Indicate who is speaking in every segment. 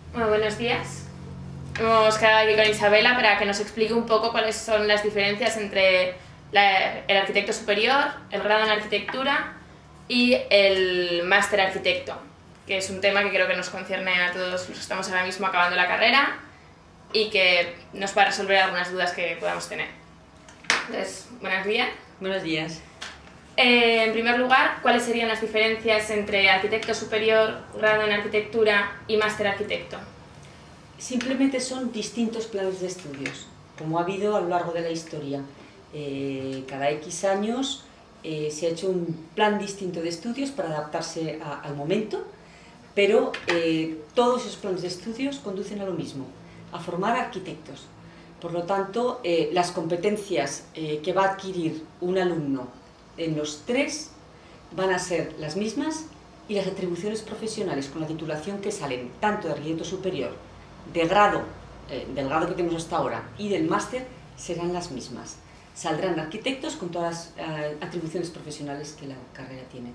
Speaker 1: Bueno, buenos días. Hemos quedado aquí con Isabela para que nos explique un poco cuáles son las diferencias entre el arquitecto superior, el grado en arquitectura y el máster arquitecto, que es un tema que creo que nos concierne a todos los que estamos ahora mismo acabando la carrera y que nos va a resolver algunas dudas que podamos tener. Entonces, buenos días.
Speaker 2: Buenos días.
Speaker 1: En primer lugar, ¿cuáles serían las diferencias entre arquitecto superior, grado en arquitectura y máster arquitecto?
Speaker 2: Simplemente son distintos planes de estudios, como ha habido a lo largo de la historia. Cada X años se ha hecho un plan distinto de estudios para adaptarse al momento, pero todos esos planes de estudios conducen a lo mismo, a formar arquitectos. Por lo tanto, las competencias que va a adquirir un alumno en los tres van a ser las mismas y las atribuciones profesionales con la titulación que salen tanto de arquitecto superior, del grado que tenemos hasta ahora y del máster serán las mismas. Saldrán arquitectos con todas las atribuciones profesionales que la carrera tiene.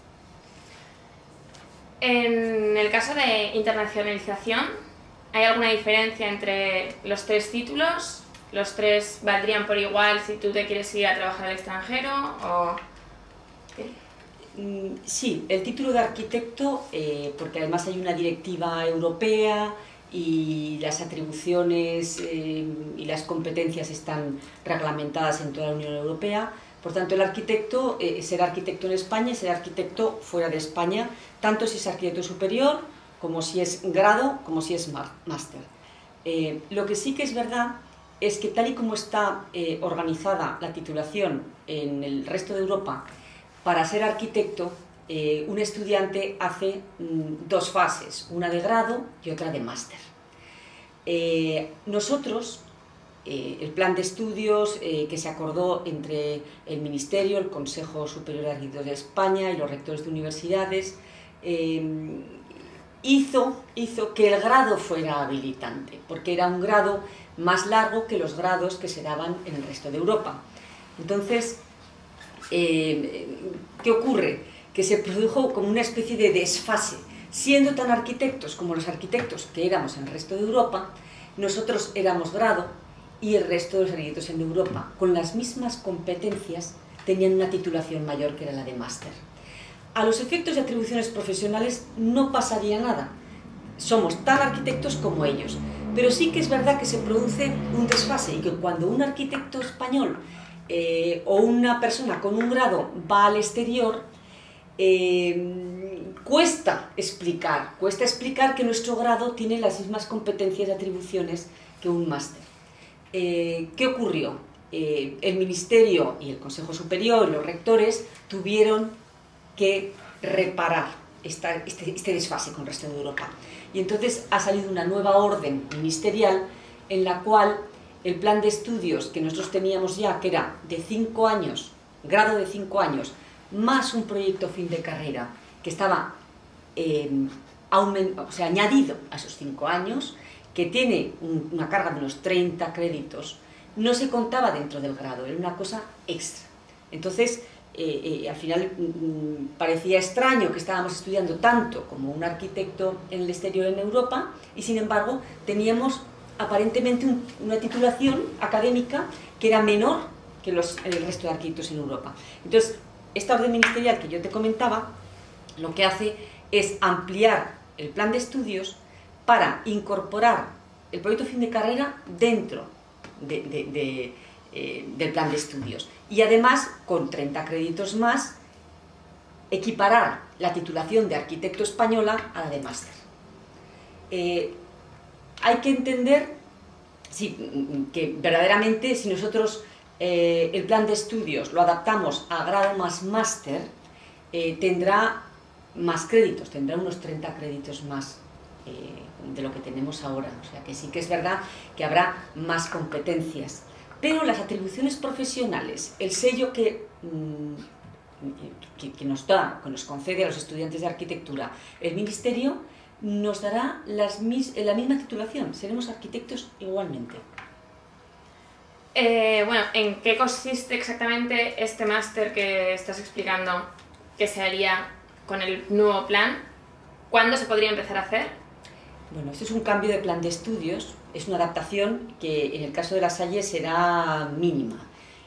Speaker 1: En el caso de internacionalización, ¿hay alguna diferencia entre los tres títulos? ¿Los tres valdrían por igual si tú te quieres ir a trabajar al extranjero? ¿O qué?
Speaker 2: Sí, el título de arquitecto, porque además hay una directiva europea y las atribuciones y las competencias están reglamentadas en toda la Unión Europea. Por tanto, el arquitecto será arquitecto en España y será arquitecto fuera de España, tanto si es arquitecto superior, como si es grado, como si es máster. Lo que sí que es verdad es que tal y como está organizada la titulación en el resto de Europa, para ser arquitecto, un estudiante hace dos fases, una de grado y otra de máster. Nosotros, el plan de estudios que se acordó entre el Ministerio, el Consejo Superior de Arquitectos de España y los rectores de universidades, hizo que el grado fuera habilitante, porque era un grado más largo que los grados que se daban en el resto de Europa. Entonces, ¿qué ocurre? Que se produjo como una especie de desfase. Siendo tan arquitectos como los arquitectos que éramos en el resto de Europa, nosotros éramos grado y el resto de los arquitectos en Europa, con las mismas competencias, tenían una titulación mayor que era la de máster. A los efectos de atribuciones profesionales no pasaría nada. Somos tan arquitectos como ellos. Pero sí que es verdad que se produce un desfase y que cuando un arquitecto español o una persona con un grado va al exterior, cuesta explicar que nuestro grado tiene las mismas competencias y atribuciones que un máster. ¿Qué ocurrió? El Ministerio y el Consejo Superior y los rectores tuvieron que reparar este desfase con el resto de Europa. Y entonces ha salido una nueva orden ministerial en la cual el plan de estudios que nosotros teníamos ya, que era de 5 años, grado de 5 años, más un proyecto fin de carrera que estaba añadido a esos 5 años, que tiene una carga de unos 30 créditos, no se contaba dentro del grado, era una cosa extra. Entonces, al final parecía extraño que estábamos estudiando tanto como un arquitecto en el exterior en Europa y sin embargo teníamos aparentemente una titulación académica que era menor que el resto de arquitectos en Europa. Entonces, esta orden ministerial que yo te comentaba lo que hace es ampliar el plan de estudios para incorporar el proyecto fin de carrera dentro del plan de estudios y además con 30 créditos más equiparar la titulación de arquitecto española a la de máster. Hay que entender que verdaderamente si nosotros el plan de estudios lo adaptamos a grado más máster, tendrá más créditos, tendrá unos 30 créditos más de lo que tenemos ahora, o sea que sí que es verdad que habrá más competencias. Pero las atribuciones profesionales, el sello que nos concede a los estudiantes de arquitectura el Ministerio, nos dará la misma titulación, seremos arquitectos igualmente.
Speaker 1: Bueno, ¿en qué consiste exactamente este máster que estás explicando que se haría con el nuevo plan? ¿Cuándo se podría empezar a hacer?
Speaker 2: Bueno, esto es un cambio de plan de estudios, es una adaptación que en el caso de La Salle será mínima.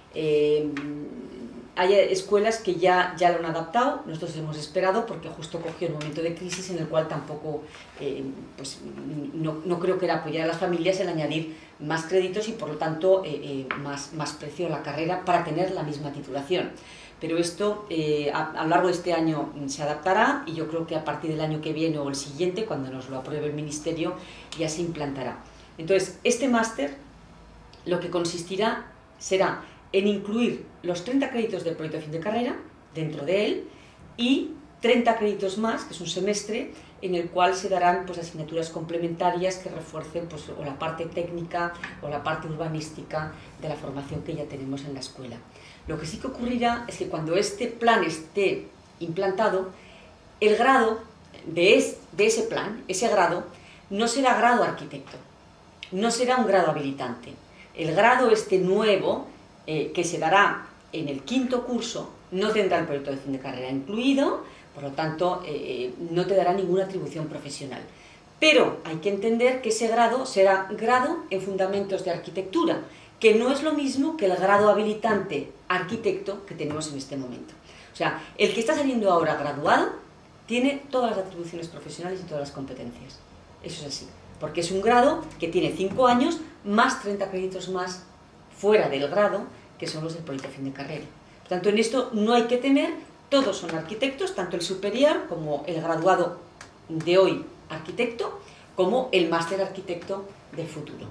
Speaker 2: Hay escuelas que ya lo han adaptado, nosotros hemos esperado porque justo cogió el momento de crisis en el cual tampoco, pues, no creo que era apoyar a las familias el añadir más créditos y por lo tanto más precio a la carrera para tener la misma titulación. Pero esto a lo largo de este año se adaptará y yo creo que a partir del año que viene o el siguiente, cuando nos lo apruebe el Ministerio, ya se implantará. Entonces, este máster lo que consistirá será en incluir los 30 créditos del proyecto de fin de carrera dentro de él y 30 créditos más, que es un semestre, en el cual se darán pues, asignaturas complementarias que refuercen pues, o la parte técnica o la parte urbanística de la formación que ya tenemos en la escuela. Lo que sí que ocurrirá es que cuando este plan esté implantado, el grado de ese plan, ese grado, no será grado arquitecto, no será un grado habilitante. El grado este nuevo, que se dará en el quinto curso, no tendrá el proyecto de fin de carrera incluido, por lo tanto no te dará ninguna atribución profesional. Pero hay que entender que ese grado será grado en fundamentos de arquitectura, que no es lo mismo que el grado habilitante arquitecto que tenemos en este momento. O sea, el que está saliendo ahora graduado tiene todas las atribuciones profesionales y todas las competencias. Eso es así, porque es un grado que tiene 5 años más 30 créditos más fuera del grado, que son los del proyecto de fin de carrera. Por tanto, en esto no hay que temer, todos son arquitectos, tanto el superior como el graduado de hoy arquitecto, como el máster arquitecto del futuro.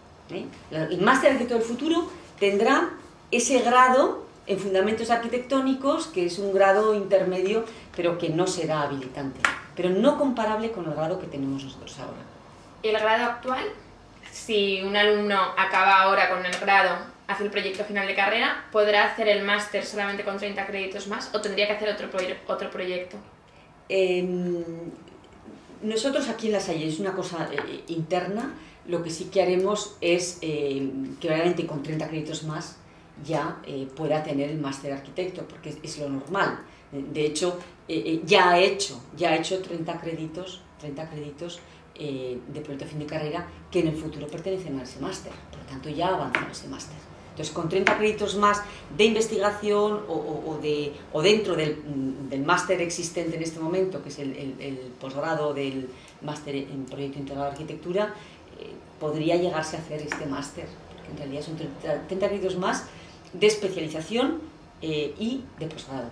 Speaker 2: El máster arquitecto del futuro tendrá ese grado en fundamentos arquitectónicos, que es un grado intermedio, pero que no será habilitante, pero no comparable con el grado que tenemos nosotros ahora.
Speaker 1: ¿El grado actual? Si un alumno acaba ahora con el grado, hace el proyecto final de carrera, ¿podrá hacer el máster solamente con 30 créditos más o tendría que hacer otro proyecto?
Speaker 2: Nosotros aquí en La Salle es una cosa interna, lo que sí que haremos es que obviamente con 30 créditos más ya pueda tener el máster arquitecto, porque es lo normal. De hecho, ya ha hecho 30 créditos de proyecto de fin de carrera que en el futuro pertenecen a ese máster, por lo tanto ya ha avanzado ese máster. Entonces, con 30 créditos más de investigación o dentro del máster existente en este momento, que es el posgrado del máster en proyecto integrado de arquitectura, podría llegarse a hacer este máster, porque en realidad son 30 créditos más de especialización y de posgrado.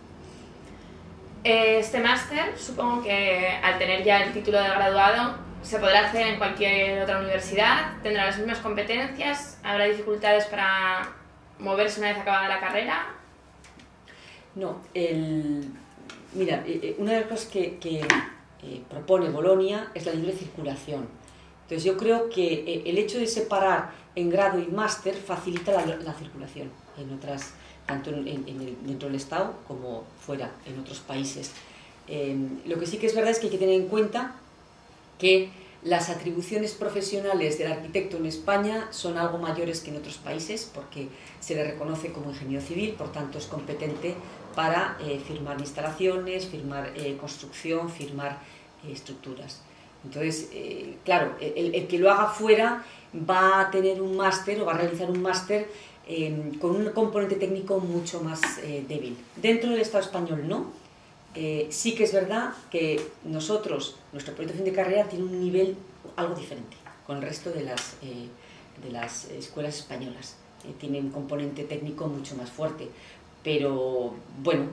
Speaker 1: Este máster, supongo que al tener ya el título de graduado, se podrá hacer en cualquier otra universidad, tendrá las mismas competencias, habrá dificultades para moverse una vez acabada la carrera.
Speaker 2: No, mira, una de las cosas que propone Bolonia es la libre circulación. Entonces yo creo que el hecho de separar en grado y máster facilita la circulación en otras, tanto dentro del Estado como fuera, en otros países. Lo que sí que es verdad es que hay que tener en cuenta que las atribuciones profesionales del arquitecto en España son algo mayores que en otros países, porque se le reconoce como ingeniero civil, por tanto es competente para firmar instalaciones, firmar construcción, firmar estructuras. Entonces, claro, el que lo haga fuera va a tener un máster o va a realizar un máster con un componente técnico mucho más débil. Dentro del Estado español no. Sí que es verdad que nuestro proyecto de fin de carrera tiene un nivel algo diferente con el resto de las escuelas españolas. Tiene un componente técnico mucho más fuerte. Pero bueno,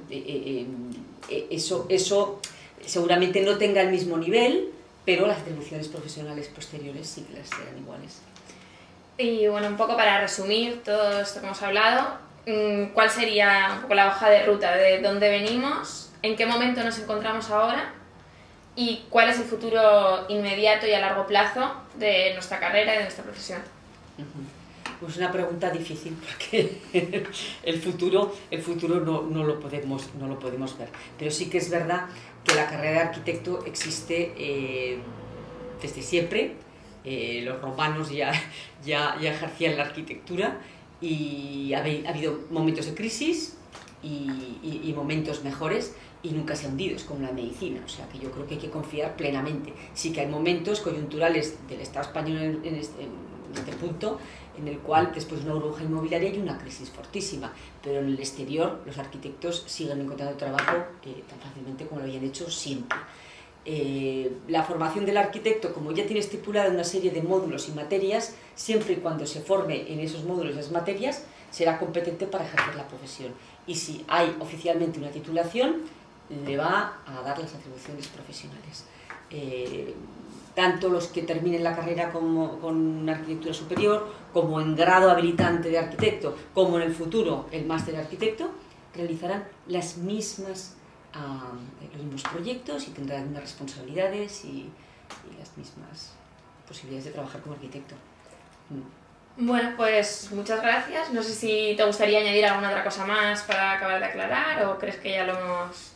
Speaker 2: eso seguramente no tenga el mismo nivel, pero las atribuciones profesionales posteriores sí que las serán iguales.
Speaker 1: Y bueno, un poco para resumir todo esto que hemos hablado, ¿cuál sería un poco la hoja de ruta de dónde venimos, en qué momento nos encontramos ahora y cuál es el futuro inmediato y a largo plazo de nuestra carrera y de nuestra profesión?
Speaker 2: Pues una pregunta difícil porque el futuro no lo podemos ver, pero sí que es verdad que la carrera de arquitecto existe desde siempre. Los romanos ya ejercían la arquitectura y ha habido momentos de crisis y momentos mejores, y nunca se ha hundido, es como la medicina, o sea que yo creo que hay que confiar plenamente. Sí que hay momentos coyunturales del Estado español en este punto, en el cual después de una burbuja inmobiliaria hay una crisis fortísima, pero en el exterior los arquitectos siguen encontrando trabajo tan fácilmente como lo habían hecho siempre. La formación del arquitecto, como ya tiene estipulada una serie de módulos y materias, siempre y cuando se forme en esos módulos y esas materias, será competente para ejercer la profesión. Y si hay oficialmente una titulación, le va a dar las atribuciones profesionales. Tanto los que terminen la carrera con arquitectura superior, como en grado habilitante de arquitecto, como en el futuro el máster de arquitecto, realizarán los mismos proyectos y tendrán las mismas responsabilidades y las mismas posibilidades de trabajar como arquitecto.
Speaker 1: Bueno, pues muchas gracias. No sé si te gustaría añadir alguna otra cosa más para acabar de aclarar, o crees que ya lo hemos...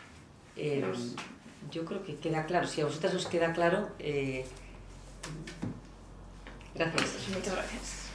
Speaker 2: Yo creo que queda claro. Si a vosotras os queda claro, gracias.
Speaker 1: Muchas gracias.